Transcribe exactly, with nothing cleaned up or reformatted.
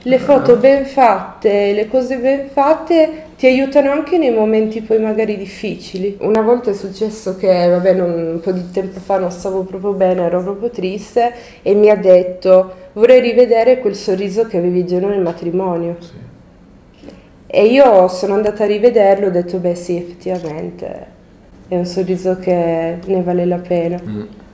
le foto ben fatte, le cose ben fatte ti aiutano anche nei momenti poi magari difficili. Una volta è successo che, vabbè, non, un po' di tempo fa non stavo proprio bene, ero proprio triste e mi ha detto vorrei rivedere quel sorriso che avevi il giorno del matrimonio. Sì. E io sono andata a rivederlo e ho detto beh sì, effettivamente è un sorriso che ne vale la pena. Mm.